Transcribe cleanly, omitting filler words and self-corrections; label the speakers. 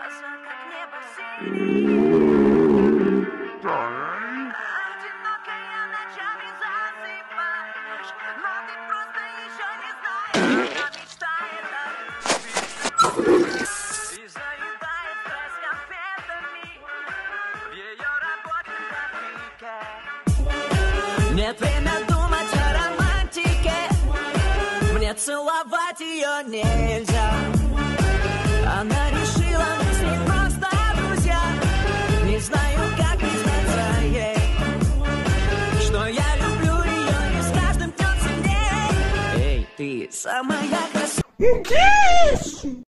Speaker 1: Нет время думать о романтике, мне целовать ее нельзя. Она решила, мы с ней просто друзья. Не знаю, как признаться ей, что я люблю ее и с каждым днем сильней. Эй, ты самая красивая.